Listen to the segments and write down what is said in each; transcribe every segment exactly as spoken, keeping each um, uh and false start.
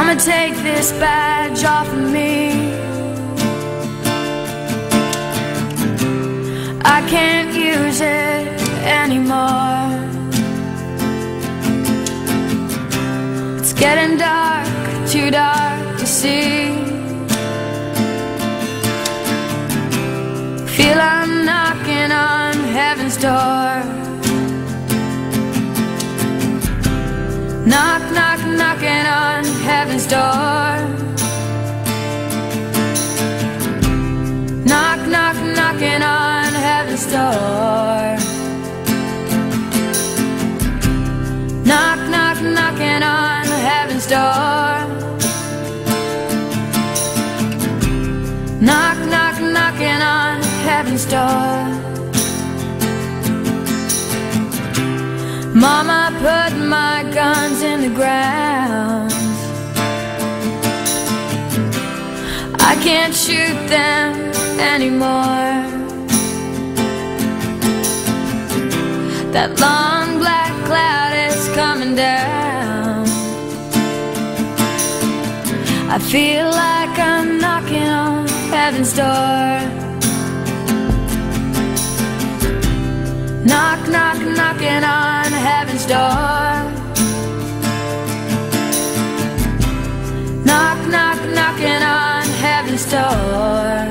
I'ma take this badge off of me. I can't use it anymore. It's getting dark, too dark to see. Feel I'm knocking on heaven's door. Knock, knock, knocking on heaven's door. Knock, knock, knocking on heaven's door. Knock, knock, knocking on heaven's door. Knock, knock, knocking on heaven's door. Mama put my guns in the ground. I can't shoot them anymore. That long black cloud is coming down. I feel like I'm knocking on heaven's door. Knock, knock, knocking on heaven's door. Knock, knock, knocking on heaven's door.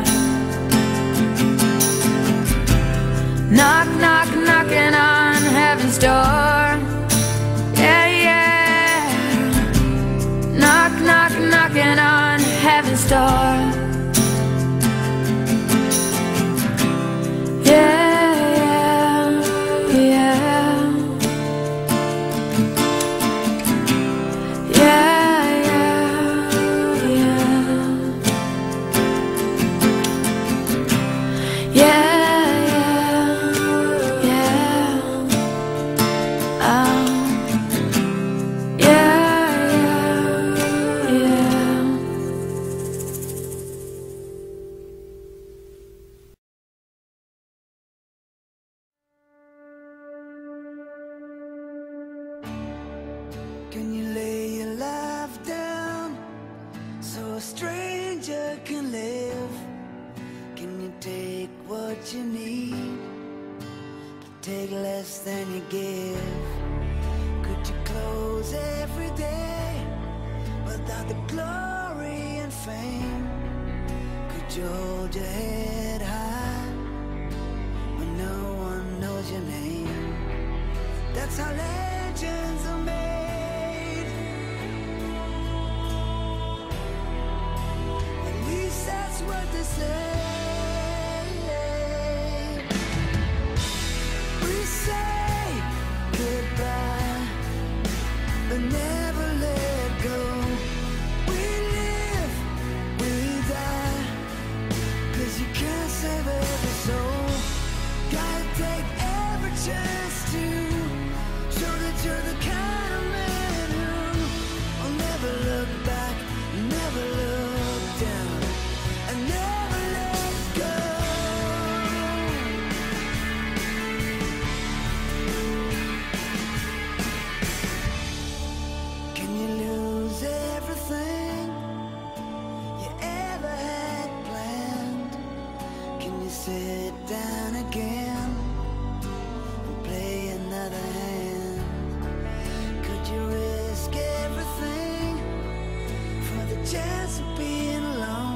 Knock, knock, knocking on heaven's door. Yeah, yeah. Knock, knock, knocking on heaven's door. Yeah. Can you lay your life down so a stranger can live? Can you take what you need, but take less than you give? Could you close every day without the glory and fame? Could you hold your head high when no one knows your name? That's how legends are made. That's what they say. We say goodbye, but never let go. We live, we die, 'cause you can't save every soul. Gotta take every chance to show that you're the kind of man who will never look back, never look down. Never let go. Can you lose everything you ever had planned? Can you sit down again and play another hand? Could you risk everything for the chance of being alone?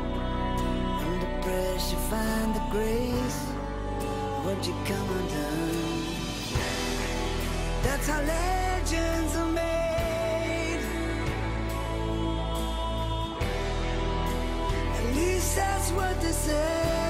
You find the grace, would you come undone? That's how legends are made. At least that's what they say.